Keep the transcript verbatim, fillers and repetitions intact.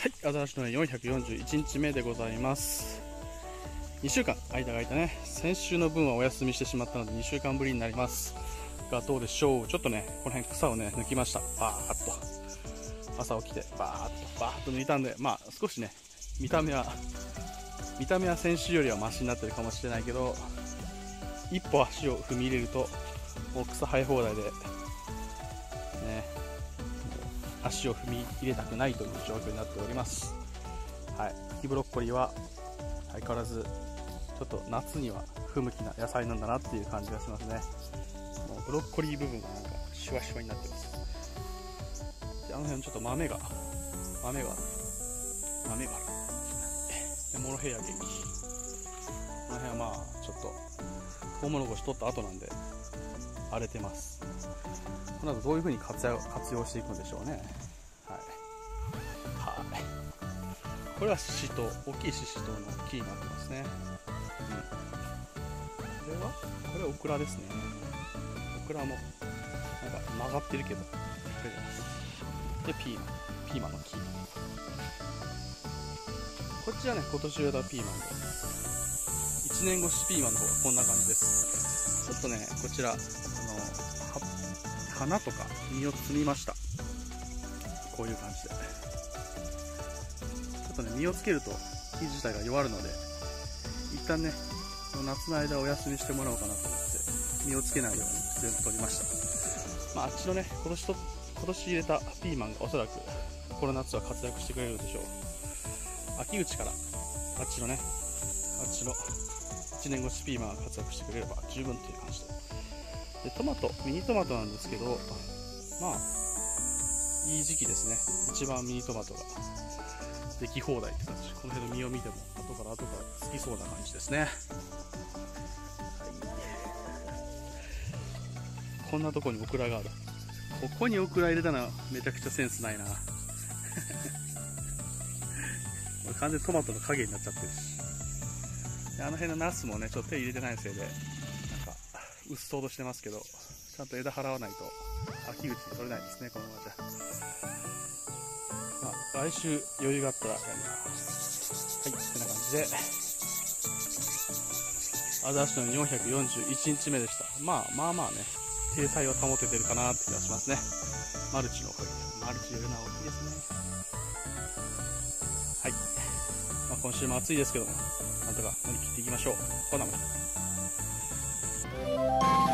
はい、アザラシのよんひゃくよんじゅういちにちめでございます。にしゅうかん間が空いたね。先週の分はお休みしてしまったのでにしゅうかんぶりになりますが、どうでしょう。ちょっとねこの辺草をね抜きました。バーッと朝起きてバーッとバーッと抜いたんで、まあ少しね見た目は見た目は先週よりはマシになってるかもしれないけど、一歩足を踏み入れるともう草生え放題でね、足を踏み入れたくないという状況になっております。はい、茎ブロッコリーは相変わらずちょっと夏には不向きな野菜なんだなっていう感じがしますね。もうブロッコリー部分がなんかシュワシュワになってます。であの辺ちょっと豆が豆が豆がある。でモロヘイヤ元気。この辺はまあちょっとトウモロコシ取った後なんで荒れてます。この後どういう風に活用活用していくんでしょうね。はいはい、これはシシトウ、大きいシシトウの木になってますね。うん、これはこれはオクラですね。オクラもなんか曲がってるけど、これです。でピーマン、ピーマンの木。こっちはね今年植えたピーマンで、いちねんごしピーマンの方がこんな感じです。ちょっとねこちらあの花とか実を摘みました。こういう感じでちょっとね実をつけると木自体が弱るので、一旦ね夏の間お休みしてもらおうかなと思って実をつけないように全部取りました。まああっちのね今年と今年入れたピーマンがおそらくこの夏は活躍してくれるでしょう。秋口からあっちのねあっちのいちねんごしピーマンが活躍してくれれば十分という感じで、でトマトミニトマトなんですけど、まあいい時期ですね。一番ミニトマトができ放題って感じ。この辺の実を見ても後から後からつきそうな感じですね。はい、こんなとこにオクラがある。ここにオクラ入れたのはめちゃくちゃセンスないな。完全にトマトの影になっちゃってるし、であの辺のナスもねちょっと手入れてないせいでなんかうっそうとしてますけど、ちゃんと枝払わないと秋口に取れないですね、このままじゃ。まあ来週余裕があったらやります。はい、こんな感じでアザラシのよんひゃくよんじゅういちにちめでした。まあまあまあね体裁を保ててるかなって気がしますね。マルチのおかげで。マルチ入れるのは大きいですね。はい、まあ、今週も暑いですけどもなんとか乗り切っていきましょう。ほなまた。